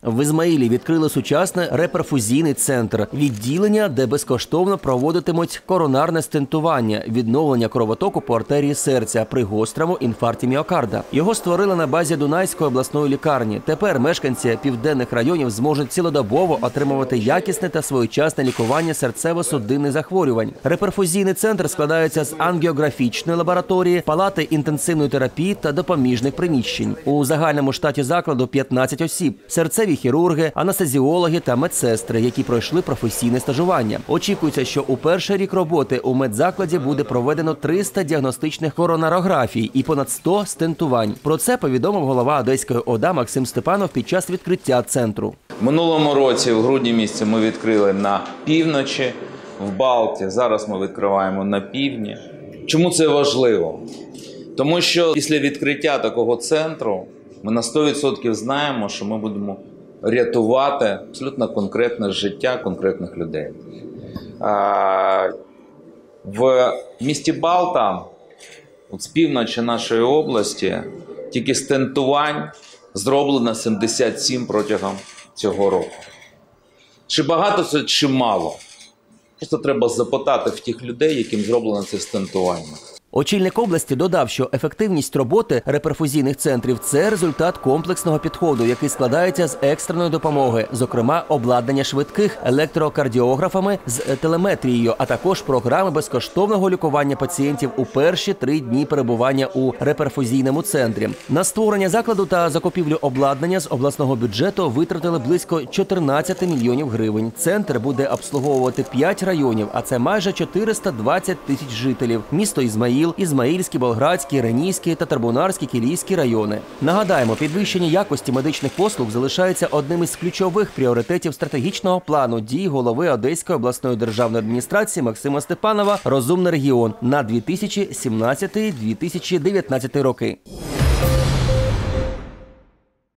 В Ізмаїлі відкрили сучасний реперфузійний центр – відділення, де безкоштовно проводитимуть коронарне стентування – відновлення кровотоку по артерії серця при гострому інфаркті міокарда. Його створили на базі Дунайської обласної лікарні. Тепер мешканці південних районів зможуть цілодобово отримувати якісне та своєчасне лікування серцево-судинних захворювань. Реперфузійний центр складається з ангіографічної лабораторії, палати інтенсивної терапії та допоміжних приміщень. У загальному штаті закладу 15 осіб – серцеві хірурги, анестезіологи та медсестри, які пройшли професійне стажування. Очікується, що у перший рік роботи у медзакладі буде проведено 300 діагностичних коронарографій і понад 100 стентувань. Про це повідомив голова Одеської ОДА Максим Степанов під час відкриття центру. В минулому році, в грудні місяці, ми відкрили на півночі, в Балті. Зараз ми відкриваємо на півдні. Чому це важливо? Тому що після відкриття такого центру ми на 100% знаємо, що ми будемо рятувати абсолютно конкретне життя конкретних людей. В місті Балта, з півночі нашої області, тільки стентувань зроблено 77 протягом цього року. Чи багато це, чи мало? Просто треба запитати в тих людей, яким зроблено це стентування. Очільник області додав, що ефективність роботи реперфузійних центрів – це результат комплексного підходу, який складається з екстреної допомоги, зокрема обладнання швидких електрокардіографами з телеметрією, а також програми безкоштовного лікування пацієнтів у перші 3 дні перебування у реперфузійному центрі. На створення закладу та закупівлю обладнання з обласного бюджету витратили близько 14 мільйонів гривень. Центр буде обслуговувати 5 районів, а це майже 420 тисяч жителів. Місто Ізмаїл, Ізмаїльський, Болградський, Ренійський, Татарбунарський, Кілійський райони. Нагадаємо, підвищення якості медичних послуг залишається одним із ключових пріоритетів стратегічного плану дій голови Одеської обласної державної адміністрації Максима Степанова «Розумний регіон» на 2017-2019 роки.